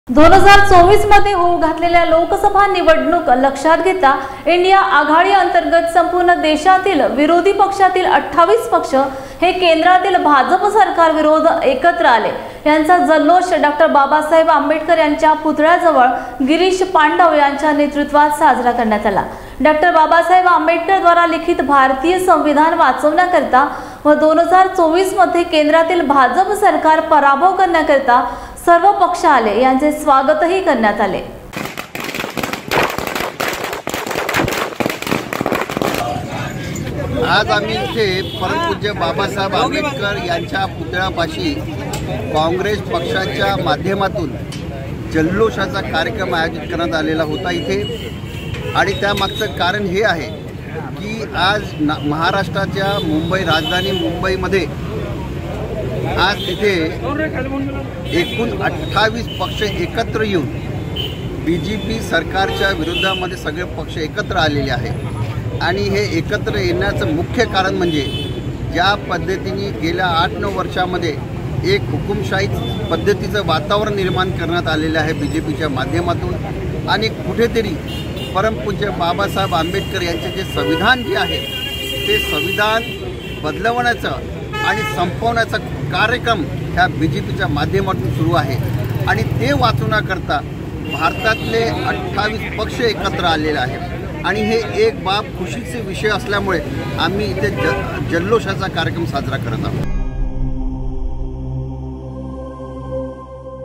2024 मध्ये होऊ घातलेल्या लोकसभा निवडणूक लक्षात घेता इंडिया आघाडी अंतर्गत संपूर्ण देशातील विरोधी पक्षातील 28 पक्ष हे केंद्रातील भाजप सरकार विरोध एकत्र आले। यांचा जल्लोष डॉक्टर बाबासाहेब आंबेडकर यांच्या पुतळ्याजवळ गिरीश पांडव यांच्या नेतृत्वात साजरा करण्यात आला। डॉक्टर बाबासाहेब आंबेडकर द्वारा लिखित भारतीय संविधान वाचवण्याकरता व 2024 मध्ये केंद्रातील भाजप सरकार पराभव करण्याकरता सर्व पक्ष आले, यांचे स्वागतही करण्यात आले। आज आम्ही इथे परमपूज्य बाबासाहेब आंबेडकर यांच्या पुतळ्यापाशी काँग्रेस पक्षाच्या माध्यमातून जल्लोषाचा कार्यक्रम आयोजित करण्यात आलेला होता इथे। आणि त्यामागचं कारण हे आहे की आज महाराष्ट्राच्या राजधानी मुंबईमध्ये आज तिथे एकूण 28 पक्ष एकत्र येऊन BJP सरकारच्या विरोधामध्ये सगळे पक्ष एकत्र आलेले आहेत। आणि हे एकत्र येण्याचं मुख्य कारण म्हणजे ज्या पद्धतीने गेल्या 8-9 वर्षामध्ये एक हुकुमशाही पद्धतीचं वातावरण निर्माण करण्यात आलेलं आहे BJPच्या माध्यमातून। आणि कुठेतरी परमपूज्य बाबासाहेब आंबेडकर यांचे जे संविधान जे आहे ते संविधान बदलवण्याचं आणि संपवण्याचा कार्यक्रम ह्या BJPच्या माध्यमातून सुरू आहे। आणि ते वाचवण्याकरता भारतातले 28 पक्ष एकत्र आलेले आहेत। आणि हे एक बाब खुशीचे विषय असल्यामुळे आम्ही इथे जल्लोषाचा कार्यक्रम साजरा करत आहोत।